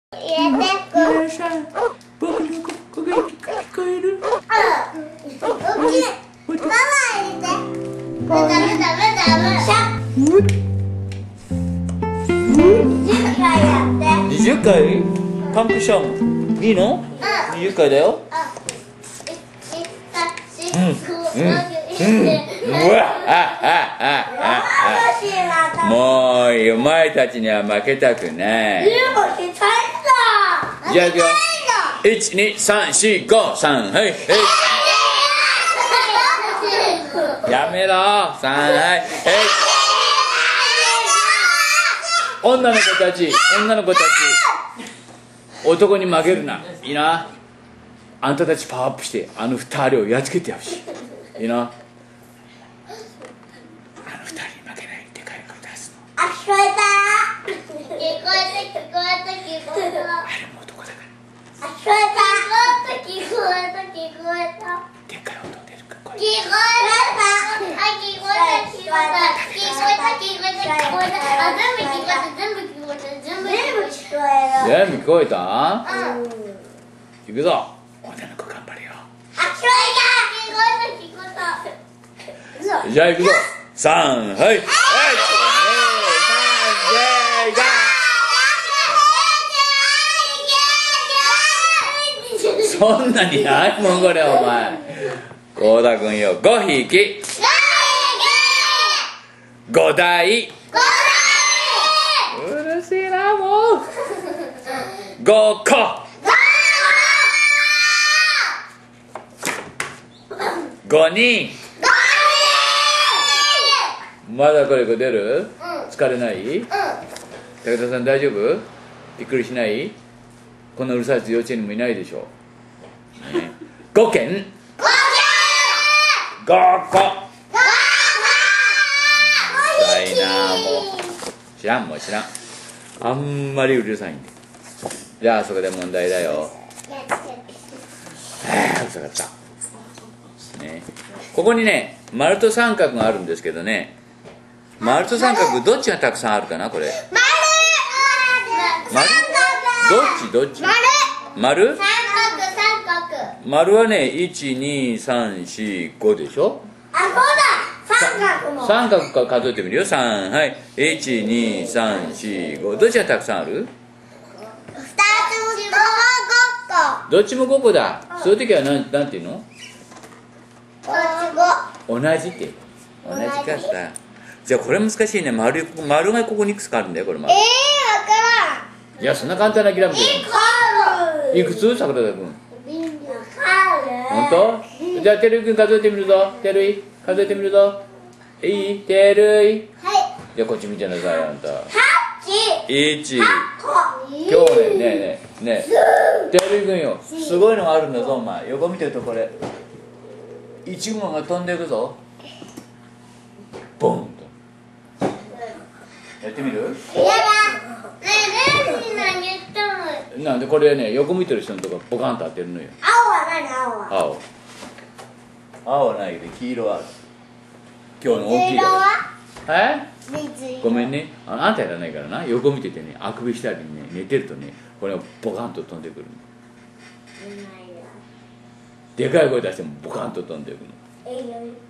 入れてく。 いらっしゃい。僕の声が聞こえる。 大きい。ママ入れて。ダメダメダメ。10回やって。 20回パンクションいいの？20回だよ。もうお前たちには負けたくない。じゃあいくよ。12345はいやめろ3はい女の子たち男に負けるな。いいな。あんたたちパワーアップしてあの2人をやっつけてほしい。いいな。あの2人に負けないでかい声出すの。 あ、聞こえた。聞こえた。 あれも男だから。 あ、聞こえた。 でっかい音出るか声。 聞こえた。 全部聞こえた。いくぞ。女の子頑張れよ。じゃあいくぞ。3はいそんなにないもんこれお前。幸田君よ5匹5台うるせえなもう5個5人まだこれ出る？疲れない？武田さん大丈夫？びっくりしない？こんなうるさいやつ幼稚園にもいないでしょ。5件5個痛いなもう知らんあんまりうるさいんで。じゃあそこで問題だよ。うるさかった、ね、ここにね丸と三角があるんですけどね、丸と三角どっちがたくさんあるかなこれ。丸どっち丸丸はね12345でしょ。 あ、そうだ。三角も三角から数えてみるよ。3はい12345どっちがたくさんある？どっちも5個だ。そういう時はなんていうの？同じって同じかった。じゃあこれ難しいね。丸がここにいくつかあるんだよこれ。 わからん。 いやそんな簡単な諦めていくつ？桜田君本当？じゃあてるい君数えてみるぞ。てるい数えてみるぞ。いい？てるいじゃあこっち見てなさいあんた。1今日ねてるい君よすごいのがあるんだぞお前。横見てるとこれ1号が飛んでいくぞ。ボンとやってみる？なんでこれね横見てる人のとこボカンと当てるのよ。 青は何？ 青はないけど黄色はある。今日の大きい水色は？ ごめんねあんたやらないからな。横見ててねあくびしたりね寝てるとねこれボカンと飛んでくるの。でかい声出してもボカンと飛んでくるの。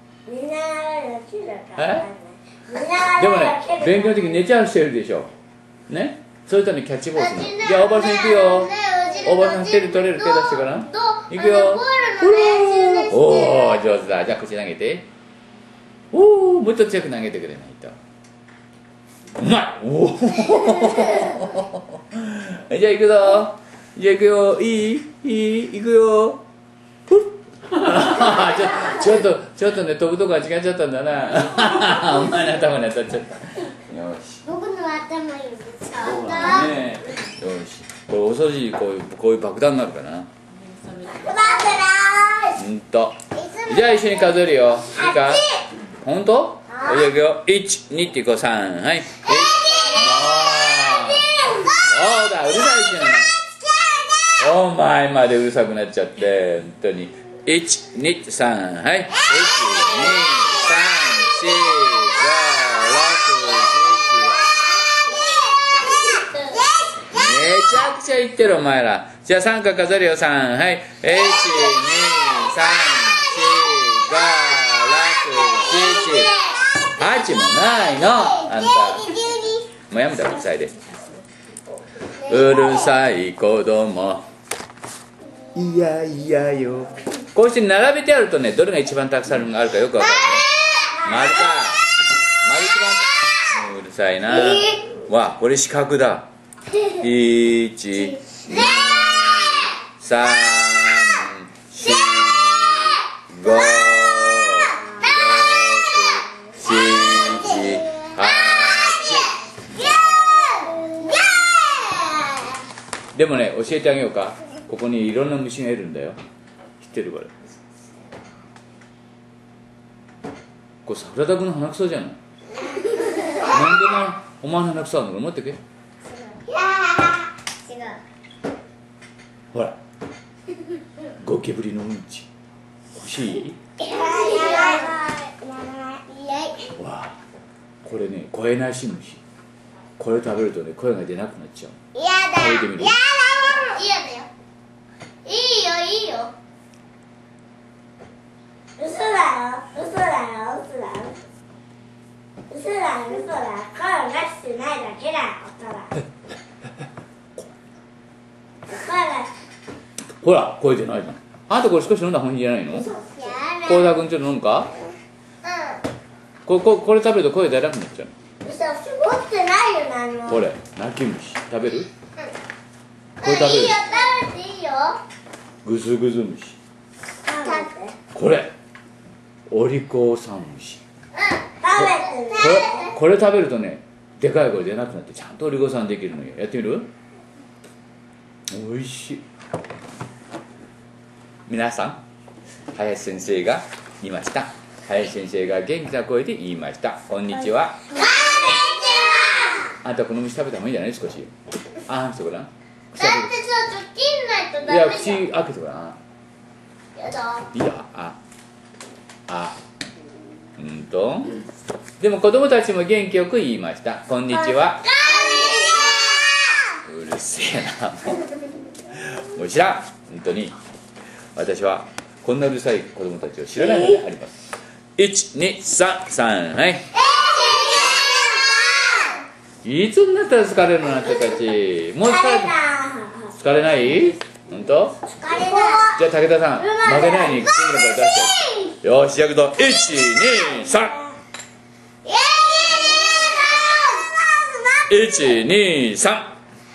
でもね勉強の時寝ちゃう人いるでしょね。そういったのキャッチボールするの。じゃあおばさん行くよ。おばさん手で取れる手出してから行くよ。おお上手だ。じゃあ口投げて。おおもっと強く投げてくれないとうまい。おおじゃあ行くぞ。じゃあ行くよ。いい行くよ。ちょっとね飛ぶとこが違っちゃったんだな。お前の頭に当たっちゃった。よし僕の頭にぶつかそうっただね。よしこれお掃除こういう爆弾になるかな。じゃあ一緒に数えるよ。いいか？ほんと？じゃあいくよ。1、2っていこう。3はいそうだうるさいじゃんお前までうるさくなっちゃって本当に。1、2、3はい1、2、3、4、5、6、7めっゃくちゃ言ってるお前ら。じゃあ3回数えるよ。3、はい。1、2、3、4、5、6、7、8もないの。あんた。もうやめたらうるさいで。うるさい子供。いやいやよ。こうして並べてあるとね、どれが一番たくさんあるかよくわかるね。丸か。丸一番。うるさいな。わ、これ四角だ。1、2、3、4、5、6、7、8。でもね、教えてあげようか。ここにいろんな虫がいるんだよ。知ってるこれ。これ桜田君の鼻くそじゃない。なんでお前の鼻くそあるのか持ってけ。ほら、ゴキブリのうんち欲しい？わあ、これね、声なし虫。これ食べるとね、声が出なくなっちゃう。 やだ。 食べてみる？ やだ。嫌だよ。いいよいいよ。嘘だよ嘘だよ嘘だよ嘘だよ嘘だよ。声出してないだけだよ。 ほら、声出ないじゃん。あんたこれ少し飲んだ方がいいんじゃないの？幸田君ちょっと飲むか？これ食べると声出なくなっちゃう。 嘘、持ってないよ何も。 これ、泣き虫食べる？これ食べる？いいよ食べていいよ。 グズグズ虫。これ、オリコウサン虫。これ食べるとね、でかい声出なくなってちゃんとオリコウさんできるのよ。やってみる？おいしい。皆さん、林先生が言いました。林先生が元気な声で言いました。こんにちは。こんにちは。あんたこの虫食べた方がいいんじゃない？少し。あんしてごらん。 だってさ、切んないとダメじゃん。 いや、口開けてごらん。 やだ。 いや、でも子供たちも元気よく言いました。こんにちは。うるせえな、もう知らん。本当に私はこんなうるさい子供たちを知らないのであります。1、2、3、3、はい。いつになったら疲れるのあんたたち。もう疲れない？本当？ 疲れない。 じゃあ武田さん、負けないように口の声出して。よし、じゃあいくぞ。1、2、3。1、2、3。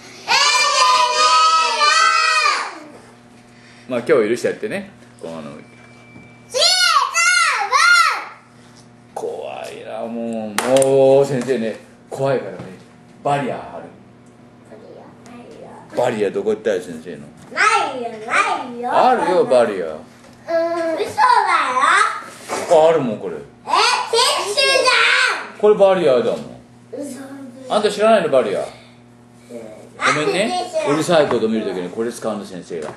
まあ今日許してやってね。怖いな、もう先生ね、怖いからね。バリアある？バリアどこ行ったよ、先生の。 ないよ。 あるよ、バリア。 嘘だよ。 あるもん、これ。 ティッシュじゃん。 これバリアだもん。 嘘。 あんた知らないの、バリア。ごめんね、うるさいこと見るときにこれ使うの、先生が。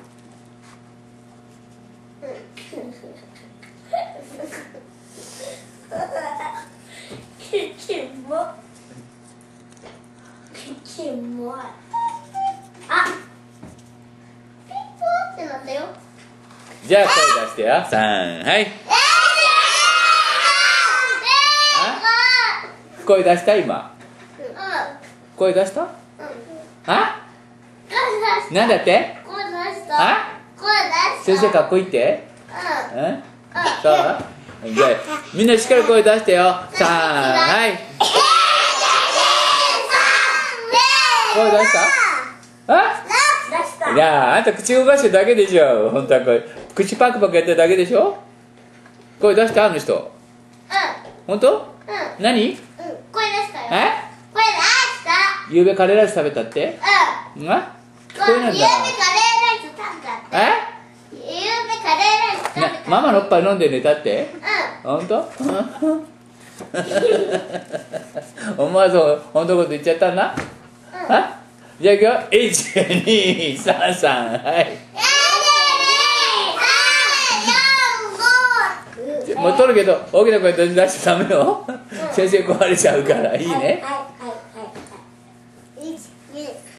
あ、ピンポーってなったよ。 じゃあ声出してよ。3、はい。声出した今。声出した？あ？なんだって？ 声出した。声出した。 先生かっこいいって？うん？そう？じゃあみんなしっかり声出してよ。3、はい。声出した？あ？いやあんた口動かしてるだけでしょ。本当はこれ口パクパクやってるだけでしょ。声出した？あの人。本当？何？ 声出したよ。 え？ 声出した。 ゆうべカレーライス食べたって？あ？聞こえないんだ。 ゆうべカレーライス食べたって。 え？ ゆうべカレーライス食べた。 ママのおっぱい飲んで寝たって？本当？思わず本当のこと言っちゃったんだ。あ？じゃあいくよ。1、2、3、3、はい。もう取るけど大きな声出しちゃダメよ。先生壊れちゃうから。いいね。